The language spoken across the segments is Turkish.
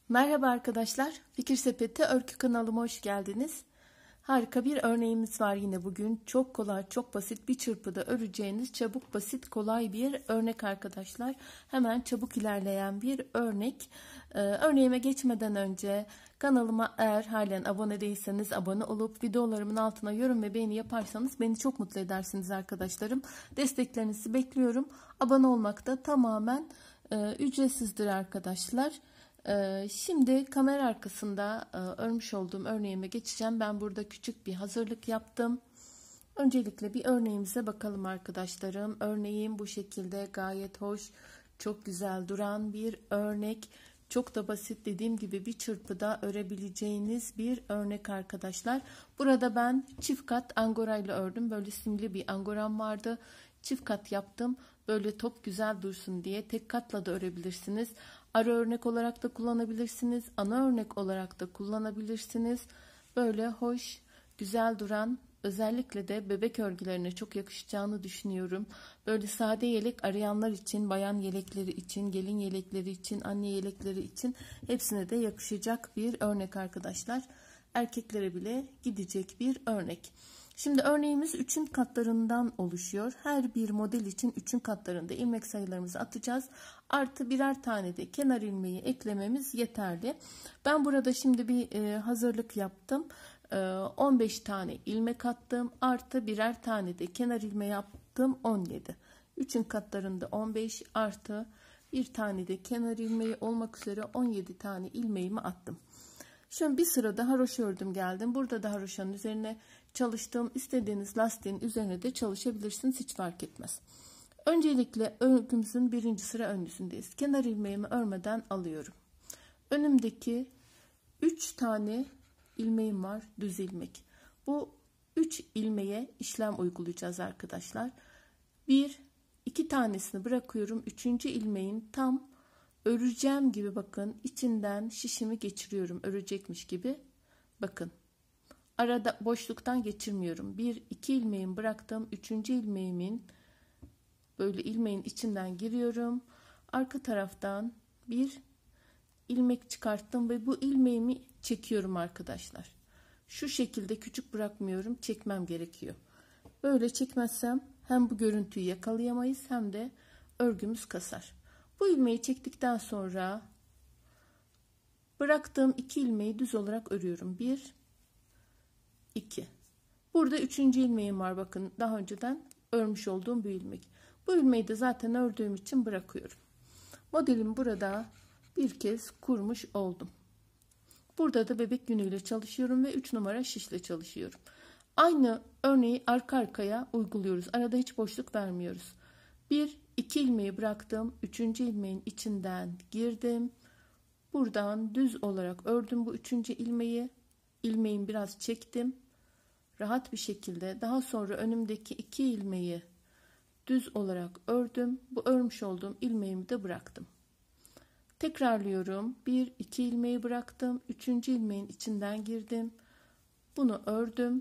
Merhaba arkadaşlar, Fikir Sepeti Örgü kanalıma hoş geldiniz. Harika bir örneğimiz var yine bugün. Çok kolay, çok basit, bir çırpıda öreceğiniz çabuk, basit, kolay bir örnek arkadaşlar. Hemen çabuk ilerleyen bir örnek. Örneğime geçmeden önce kanalıma eğer halen abone değilseniz abone olup videolarımın altına yorum ve beğeni yaparsanız beni çok mutlu edersiniz arkadaşlarım. Desteklerinizi bekliyorum. Abone olmak da tamamen ücretsizdir arkadaşlar. Şimdi kamera arkasında örmüş olduğum örneğime geçeceğim. Ben burada küçük bir hazırlık yaptım. Öncelikle bir örneğimize bakalım arkadaşlarım. Örneğim bu şekilde gayet hoş, çok güzel duran bir örnek. Çok da basit, dediğim gibi bir çırpıda örebileceğiniz bir örnek arkadaşlar. Burada ben çift kat angora ile ördüm. Böyle simli bir angoram vardı. Çift kat yaptım. Böyle top güzel dursun diye tek katla da örebilirsiniz. Ara örnek olarak da kullanabilirsiniz. Ana örnek olarak da kullanabilirsiniz. Böyle hoş, güzel duran, özellikle de bebek örgülerine çok yakışacağını düşünüyorum. Böyle sade yelek arayanlar için, bayan yelekleri için, gelin yelekleri için, anne yelekleri için hepsine de yakışacak bir örnek arkadaşlar. Erkeklere bile gidecek bir örnek. Şimdi örneğimiz 3'ün katlarından oluşuyor. Her bir model için 3'ün katlarında ilmek sayılarımızı atacağız. Artı birer tane de kenar ilmeği eklememiz yeterli. Ben burada şimdi bir hazırlık yaptım. 15 tane ilmek attım. Artı birer tane de kenar ilmeği yaptım. 17. 3'ün katlarında 15 artı bir tane de kenar ilmeği olmak üzere 17 tane ilmeğimi attım. Şimdi bir sırada haroşa ördüm geldim. Burada da haroşanın üzerine çalıştığım, istediğiniz lastiğin üzerine de çalışabilirsiniz. Hiç fark etmez. Öncelikle örgümüzün birinci sıra ön yüzündeyiz. Kenar ilmeğimi örmeden alıyorum. Önümdeki 3 tane ilmeğim var, düz ilmek. Bu 3 ilmeğe işlem uygulayacağız arkadaşlar. 2 tanesini bırakıyorum. 3. ilmeğin tam öreceğim gibi, bakın, içinden şişimi geçiriyorum örecekmiş gibi. Bakın, arada boşluktan geçirmiyorum. 2 ilmeğimi bıraktım. 3. ilmeğimin böyle ilmeğin içinden giriyorum. Arka taraftan bir ilmek çıkarttım ve bu ilmeğimi çekiyorum arkadaşlar. Şu şekilde küçük bırakmıyorum, çekmem gerekiyor. Böyle çekmezsem hem bu görüntüyü yakalayamayız hem de örgümüz kasar. Bu ilmeği çektikten sonra bıraktığım 2 ilmeği düz olarak örüyorum. 1 2. Burada 3. ilmeğim var, bakın, daha önceden örmüş olduğum bu ilmek. Bu ilmeği de zaten ördüğüm için bırakıyorum. Modelimi burada bir kez kurmuş oldum. Burada da bebek yünüyle çalışıyorum ve 3 numara şişle çalışıyorum. Aynı örneği arka arkaya uyguluyoruz. Arada hiç boşluk vermiyoruz. 2 ilmeği bıraktım. 3. ilmeğin içinden girdim. Buradan düz olarak ördüm bu 3. ilmeği. İlmeğimi biraz çektim. Rahat bir şekilde. Daha sonra önümdeki 2 ilmeği düz olarak ördüm. Bu örmüş olduğum ilmeğimi de bıraktım. Tekrarlıyorum. 2 ilmeği bıraktım. 3. ilmeğin içinden girdim. Bunu ördüm.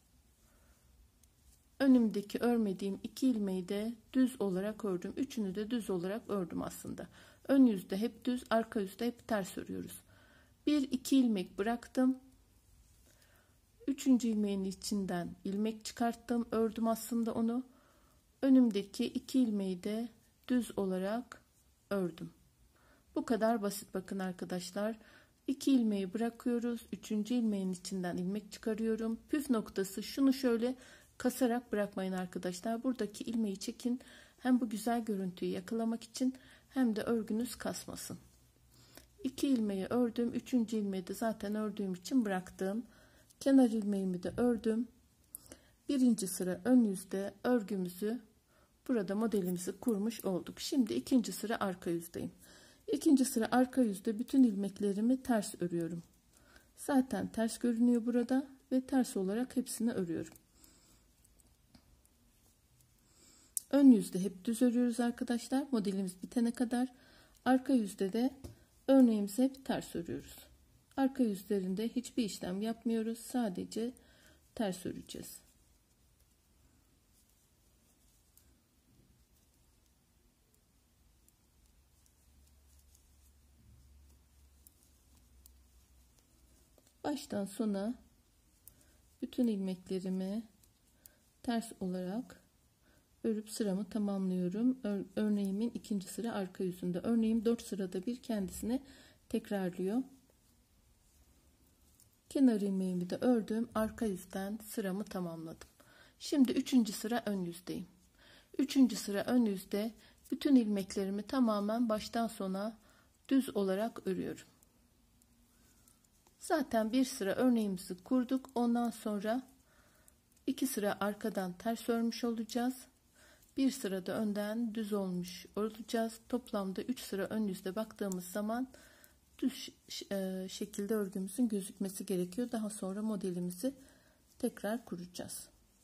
Önümdeki örmediğim 2 ilmeği de düz olarak ördüm. Üçünü de düz olarak ördüm aslında. Ön yüzde hep düz, arka yüzde hep ters örüyoruz. 2 ilmek bıraktım. 3. ilmeğin içinden ilmek çıkarttım. Ördüm aslında onu. Önümdeki 2 ilmeği de düz olarak ördüm. Bu kadar basit, bakın arkadaşlar. 2 ilmeği bırakıyoruz. 3. ilmeğin içinden ilmek çıkarıyorum. Püf noktası, şunu şöyle kasarak bırakmayın arkadaşlar. Buradaki ilmeği çekin. Hem bu güzel görüntüyü yakalamak için hem de örgünüz kasmasın. 2 ilmeği ördüm. 3. ilmeği de zaten ördüğüm için bıraktım. Kenar ilmeğimi de ördüm. Birinci sıra ön yüzde örgümüzü, burada modelimizi kurmuş olduk. Şimdi ikinci sıra arka yüzdeyim. İkinci sıra arka yüzde bütün ilmeklerimi ters örüyorum. Zaten ters görünüyor burada ve ters olarak hepsini örüyorum. Ön yüzde hep düz örüyoruz arkadaşlar, modelimiz bitene kadar. Arka yüzde de örneğimizi hep ters örüyoruz. Arka yüzlerinde hiçbir işlem yapmıyoruz, sadece ters öreceğiz. Baştan sona bütün ilmeklerimi ters olarak örüp sıramı tamamlıyorum. Örneğimin ikinci sıra arka yüzünde. Örneğim 4 sırada bir kendisini tekrarlıyor. Kenar ilmeğimi de ördüm. Arka yüzden sıramı tamamladım. Şimdi 3. sıra ön yüzdeyim. 3. sıra ön yüzde bütün ilmeklerimi tamamen baştan sona düz olarak örüyorum. Zaten bir sıra örneğimizi kurduk. Ondan sonra 2 sıra arkadan ters örmüş olacağız. Bir sırada önden düz olmuş olacağız. Toplamda 3 sıra ön yüzde baktığımız zaman düz şekilde örgümüzün gözükmesi gerekiyor. Daha sonra modelimizi tekrar kuracağız.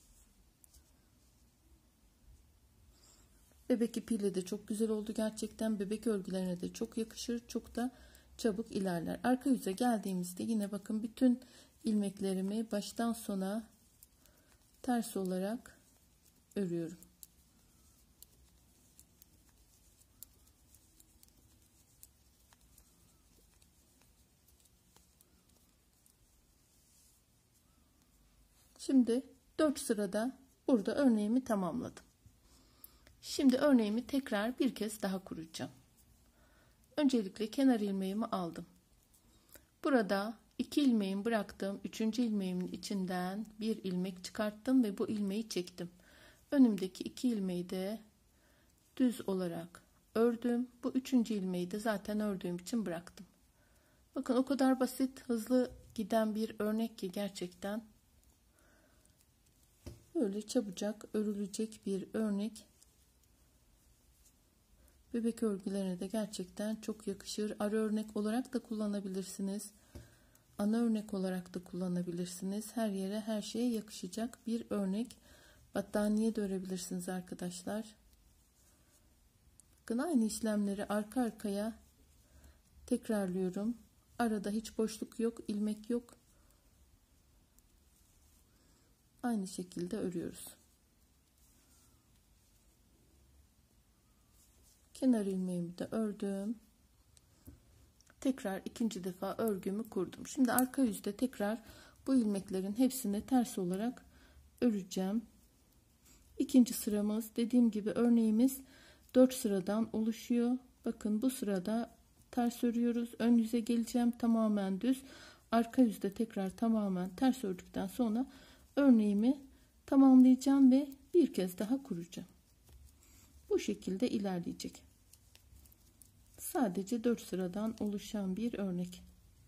Bebek ipiyle de çok güzel oldu gerçekten. Bebek örgülerine de çok yakışır. Çok da çabuk ilerler. Arka yüze geldiğimizde yine bakın bütün ilmeklerimi baştan sona ters olarak örüyorum. Şimdi 4 sırada burada örneğimi tamamladım. Şimdi örneğimi tekrar bir kez daha kuracağım. Öncelikle kenar ilmeğimi aldım. Burada 2 ilmeğimi bıraktım. 3. ilmeğimin içinden bir ilmek çıkarttım ve bu ilmeği çektim. Önümdeki 2 ilmeği de düz olarak ördüm. Bu 3. ilmeği de zaten ördüğüm için bıraktım. Bakın o kadar basit, hızlı giden bir örnek ki gerçekten böyle çabucak örülecek bir örnek. Bebek örgülerine de gerçekten çok yakışır. Ara örnek olarak da kullanabilirsiniz. Ana örnek olarak da kullanabilirsiniz. Her yere, her şeye yakışacak bir örnek. Battaniye de örebilirsiniz arkadaşlar. Bakın aynı işlemleri arka arkaya tekrarlıyorum. Arada hiç boşluk yok, ilmek yok. Aynı şekilde örüyoruz. Kenar ilmeğimi de ördüm. Tekrar ikinci defa örgümü kurdum. Şimdi arka yüzde tekrar bu ilmeklerin hepsini ters olarak öreceğim. İkinci sıramız, dediğim gibi örneğimiz 4 sıradan oluşuyor. Bakın bu sırada ters örüyoruz. Ön yüze geleceğim, tamamen düz. Arka yüzde tekrar tamamen ters ördükten sonra örneğimi tamamlayacağım ve bir kez daha kuracağım. Bu şekilde ilerleyecek. Sadece 4 sıradan oluşan bir örnek.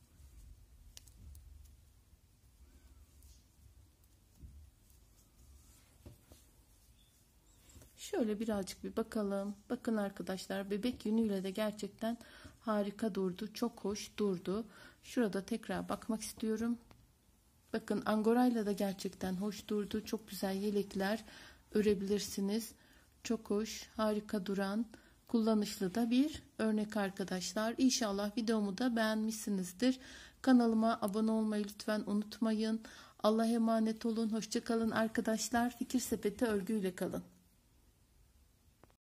Şöyle birazcık bir bakalım. Bakın arkadaşlar, bebek yünüyle de gerçekten harika durdu. Çok hoş durdu. Şurada tekrar bakmak istiyorum. Bakın angorayla da gerçekten hoş durdu. Çok güzel yelekler örebilirsiniz. Çok hoş, harika duran, kullanışlı da bir örnek arkadaşlar. İnşallah videomu da beğenmişsinizdir. Kanalıma abone olmayı lütfen unutmayın. Allah'a emanet olun. Hoşça kalın arkadaşlar. Fikir Sepeti örgüyle kalın.